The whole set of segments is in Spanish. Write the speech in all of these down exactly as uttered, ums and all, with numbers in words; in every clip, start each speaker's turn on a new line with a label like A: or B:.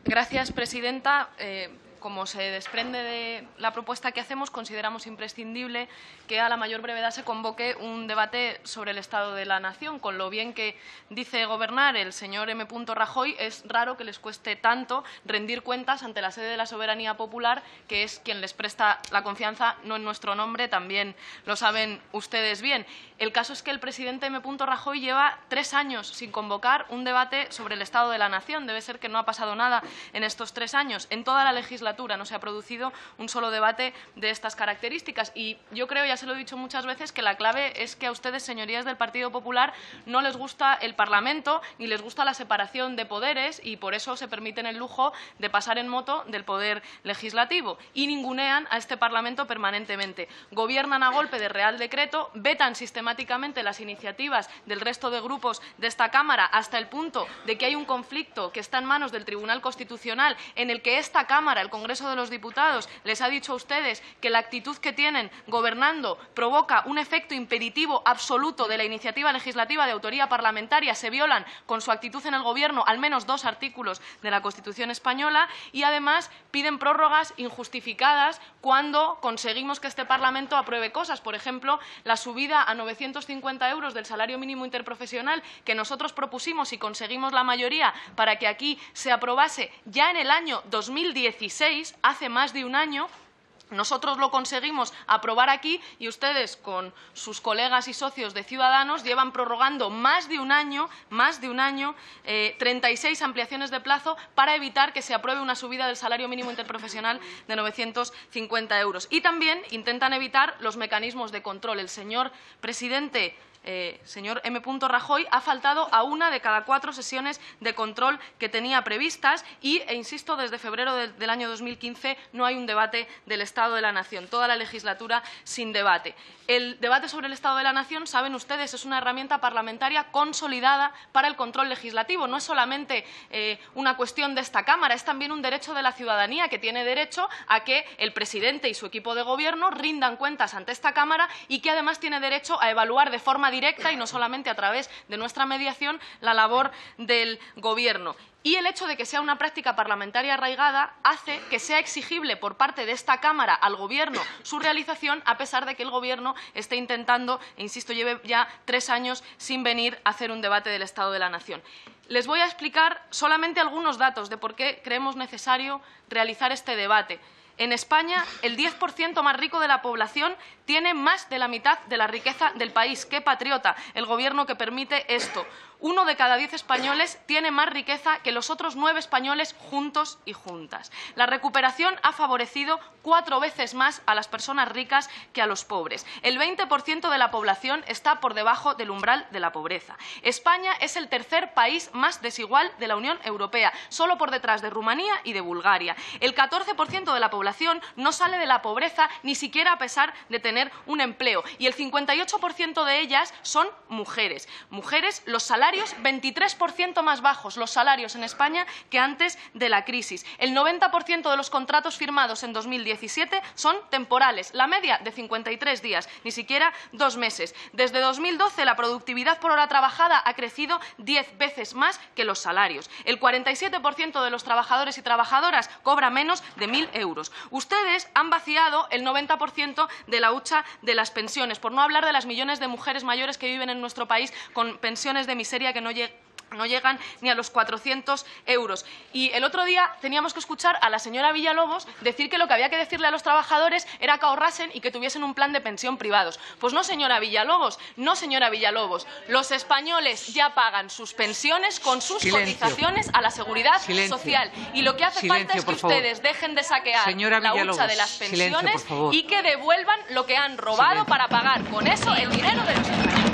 A: Gracias, presidenta. Eh, como se desprende de la propuesta que hacemos, consideramos imprescindible que a la mayor brevedad se convoque un debate sobre el estado de la nación. Con lo bien que dice gobernar el señor M. Rajoy, es raro que les cueste tanto rendir cuentas ante la sede de la soberanía popular, que es quien les presta la confianza, no en nuestro nombre, también lo saben ustedes bien. El caso es que el presidente M. Rajoy lleva tres años sin convocar un debate sobre el estado de la nación. Debe ser que no ha pasado nada en estos tres años. En toda la legislatura no se ha producido un solo debate de estas características. Y yo creo, ya se lo he dicho muchas veces, que la clave es que a ustedes, señorías del Partido Popular, no les gusta el Parlamento ni les gusta la separación de poderes, y por eso se permiten el lujo de pasar en moto del poder legislativo y ningunean a este Parlamento permanentemente. Gobiernan a golpe de Real Decreto, vetan sistemáticamente las iniciativas del resto de grupos de esta Cámara, hasta el punto de que hay un conflicto que está en manos del Tribunal Constitucional, en el que esta Cámara, el Congreso de los Diputados, les ha dicho a ustedes que la actitud que tienen gobernando provoca un efecto impeditivo absoluto de la iniciativa legislativa de autoría parlamentaria. Se violan con su actitud en el Gobierno al menos dos artículos de la Constitución española y, además, piden prórrogas injustificadas cuando conseguimos que este Parlamento apruebe cosas. Por ejemplo, la subida a novecientos cincuenta euros del salario mínimo interprofesional que nosotros propusimos y conseguimos la mayoría para que aquí se aprobase ya en el año dos mil dieciséis, hace más de un año. Nosotros lo conseguimos aprobar aquí y ustedes, con sus colegas y socios de Ciudadanos, llevan prorrogando más de un año, más de un año, eh, treinta y seis ampliaciones de plazo para evitar que se apruebe una subida del salario mínimo interprofesional de novecientos cincuenta euros. Y también intentan evitar los mecanismos de control. El señor presidente Eh, señor M. Rajoy ha faltado a una de cada cuatro sesiones de control que tenía previstas y, e insisto, desde febrero de, del año dos mil quince no hay un debate del Estado de la Nación. Toda la legislatura sin debate. El debate sobre el Estado de la Nación, saben ustedes, es una herramienta parlamentaria consolidada para el control legislativo. No es solamente eh, una cuestión de esta Cámara, es también un derecho de la ciudadanía, que tiene derecho a que el presidente y su equipo de gobierno rindan cuentas ante esta Cámara y que, además, tiene derecho a evaluar de forma directa y no solamente a través de nuestra mediación la labor del Gobierno. Y el hecho de que sea una práctica parlamentaria arraigada hace que sea exigible por parte de esta Cámara al Gobierno su realización, a pesar de que el Gobierno esté intentando, e insisto, lleve ya tres años sin venir a hacer un debate del Estado de la Nación. Les voy a explicar solamente algunos datos de por qué creemos necesario realizar este debate. En España, el diez por ciento más rico de la población tiene más de la mitad de la riqueza del país. ¡Qué patriota el Gobierno que permite esto! Uno de cada diez españoles tiene más riqueza que los otros nueve españoles juntos y juntas. La recuperación ha favorecido cuatro veces más a las personas ricas que a los pobres. El veinte por ciento de la población está por debajo del umbral de la pobreza. España es el tercer país más desigual de la Unión Europea, solo por detrás de Rumanía y de Bulgaria. El catorce por ciento de la población no sale de la pobreza ni siquiera a pesar de tener un empleo, y el cincuenta y ocho por ciento de ellas son mujeres. Mujeres, los salarios veintitrés por ciento más bajos, los salarios en España, que antes de la crisis. El noventa por ciento de los contratos firmados en dos mil diecisiete son temporales, la media de cincuenta y tres días, ni siquiera dos meses. Desde dos mil doce la productividad por hora trabajada ha crecido diez veces más que los salarios. El cuarenta y siete por ciento de los trabajadores y trabajadoras cobra menos de mil euros. Ustedes han vaciado el noventa por ciento de la hucha de las pensiones, por no hablar de las millones de mujeres mayores que viven en nuestro país con pensiones de miseria que no llegan no llegan ni a los cuatrocientos euros. Y el otro día teníamos que escuchar a la señora Villalobos decir que lo que había que decirle a los trabajadores era que ahorrasen y que tuviesen un plan de pensión privados. Pues no, señora Villalobos, no, señora Villalobos. Los españoles ya pagan sus pensiones con sus Silencio. cotizaciones a la seguridad Silencio. social. Y lo que hace Silencio, falta es que ustedes favor. dejen de saquear señora la hucha de las pensiones Silencio, y que devuelvan lo que han robado Silencio. para pagar con eso el dinero de los españoles.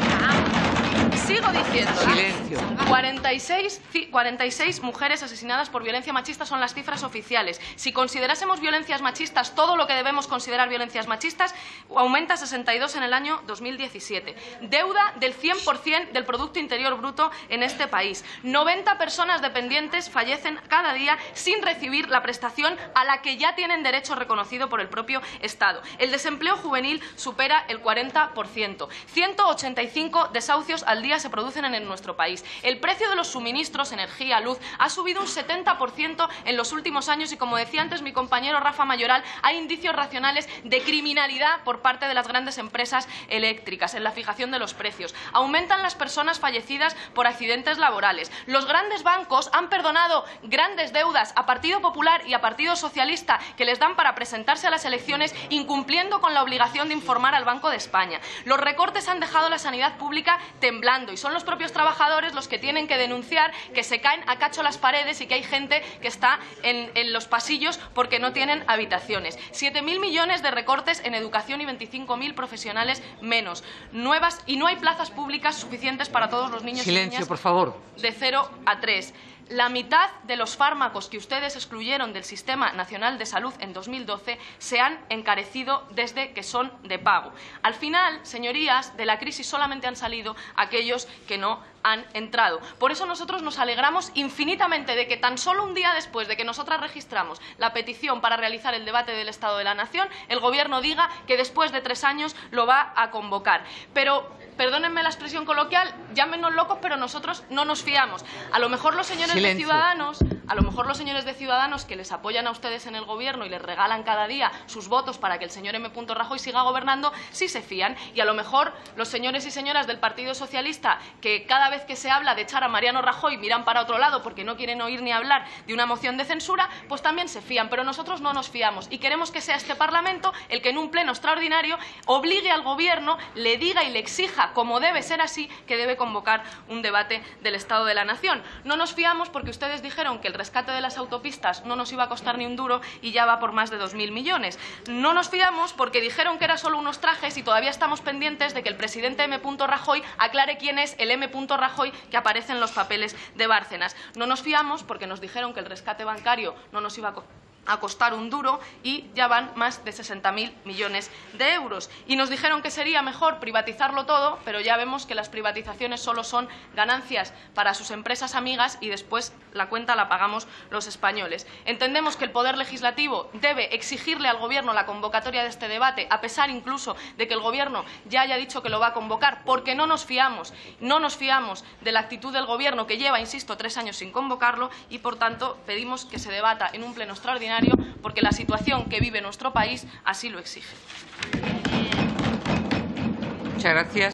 A: Sigo diciendo, Silencio. cuarenta y seis, cuarenta y seis mujeres asesinadas por violencia machista son las cifras oficiales. Si considerásemos violencias machistas todo lo que debemos considerar violencias machistas, aumenta a sesenta y dos en el año dos mil diecisiete. Deuda del cien por cien del Producto Interior Bruto en este país. noventa personas dependientes fallecen cada día sin recibir la prestación a la que ya tienen derecho reconocido por el propio Estado. El desempleo juvenil supera el cuarenta por ciento. ciento ochenta y cinco desahucios al día se se producen en nuestro país. El precio de los suministros, energía, luz, ha subido un setenta por ciento en los últimos años y, como decía antes mi compañero Rafa Mayoral, hay indicios racionales de criminalidad por parte de las grandes empresas eléctricas en la fijación de los precios. Aumentan las personas fallecidas por accidentes laborales. Los grandes bancos han perdonado grandes deudas a Partido Popular y a Partido Socialista que les dan para presentarse a las elecciones, incumpliendo con la obligación de informar al Banco de España. Los recortes han dejado la sanidad pública temblando y son los propios trabajadores los que tienen que denunciar que se caen a cacho las paredes y que hay gente que está en, en los pasillos porque no tienen habitaciones. siete mil millones de recortes en educación y veinticinco mil profesionales menos. Nuevas y no hay plazas públicas suficientes para todos los niños
B: Silencio,
A: y niñas
B: por favor.
A: de cero a tres. La mitad de los fármacos que ustedes excluyeron del Sistema Nacional de Salud en dos mil doce se han encarecido desde que son de pago. Al final, señorías, de la crisis solamente han salido aquellos que no han entrado. Por eso nosotros nos alegramos infinitamente de que tan solo un día después de que nosotras registramos la petición para realizar el debate del Estado de la Nación, el Gobierno diga que después de tres años lo va a convocar. Pero, perdónenme la expresión coloquial, llámenos locos, pero nosotros no nos fiamos. A lo mejor los señores
B: Silencio.
A: de Ciudadanos, a lo mejor los señores de Ciudadanos que les apoyan a ustedes en el Gobierno y les regalan cada día sus votos para que el señor M. Rajoy siga gobernando, sí se fían. Y a lo mejor los señores y señoras del Partido Socialista, que cada vez que se habla de echar a Mariano Rajoy miran para otro lado porque no quieren oír ni hablar de una moción de censura, pues también se fían. Pero nosotros no nos fiamos y queremos que sea este Parlamento el que en un pleno extraordinario obligue al Gobierno, le diga y le exija, como debe ser así, que debe convocar un debate del Estado de la Nación. No nos fiamos porque ustedes dijeron que el rescate de las autopistas no nos iba a costar ni un duro y ya va por más de dos mil millones. No nos fiamos porque dijeron que era solo unos trajes y todavía estamos pendientes de que el presidente M. Rajoy aclare quién es el M. Rajoy que aparece en los papeles de Bárcenas. No nos fiamos porque nos dijeron que el rescate bancario no nos iba a costar a costar un duro y ya van más de sesenta mil millones de euros. Y nos dijeron que sería mejor privatizarlo todo, pero ya vemos que las privatizaciones solo son ganancias para sus empresas amigas y después la cuenta la pagamos los españoles. Entendemos que el Poder Legislativo debe exigirle al Gobierno la convocatoria de este debate, a pesar incluso de que el Gobierno ya haya dicho que lo va a convocar, porque no nos fiamos, no nos fiamos de la actitud del Gobierno, que lleva, insisto, tres años sin convocarlo, y por tanto pedimos que se debata en un pleno extraordinario porque la situación que vive nuestro país así lo exige.
B: Muchas gracias.